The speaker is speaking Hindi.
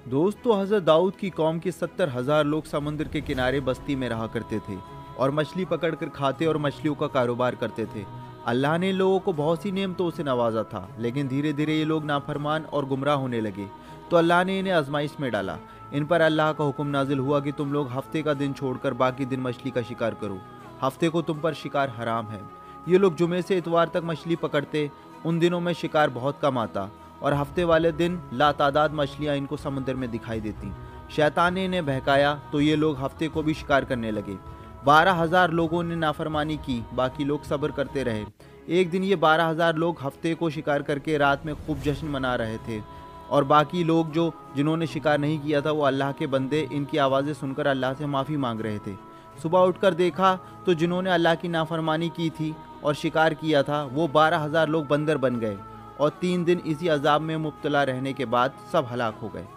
दोस्तों, हज़रत दाऊद की कौम के 70,000 लोग समुद्र के किनारे बस्ती में रहा करते थे और मछली पकड़कर खाते और मछलियों का कारोबार करते थे। अल्लाह ने लोगों को बहुत सी नेमतों से नवाजा था, लेकिन धीरे धीरे ये लोग नाफरमान और गुमराह होने लगे। तो अल्लाह ने इन्हें आजमाइश में डाला। इन पर अल्लाह का हुक्म नाजिल हुआ कि तुम लोग हफ्ते का दिन छोड़कर बाकी दिन मछली का शिकार करो। हफ्ते को तुम पर शिकार हराम है। ये लोग जुमे से इतवार तक मछली पकड़ते। उन दिनों में शिकार बहुत कम आता और हफ्ते वाले दिन लातादाद मछलियां इनको समुद्र में दिखाई देती। शैतान ने इन्हें बहकाया तो ये लोग हफ्ते को भी शिकार करने लगे। 12,000 लोगों ने नाफरमानी की, बाकी लोग सब्र करते रहे। एक दिन ये 12,000 लोग हफ्ते को शिकार करके रात में खूब जश्न मना रहे थे और बाकी लोग जिन्होंने शिकार नहीं किया था वो अल्लाह के बंदे इनकी आवाज़ें सुनकर अल्लाह से माफ़ी मांग रहे थे। सुबह उठकर देखा तो जिन्होंने अल्लाह की नाफरमानी की थी और शिकार किया था वो 12,000 लोग बंदर बन गए और 3 दिन इसी अजाब में मुब्तला रहने के बाद सब हलाक हो गए।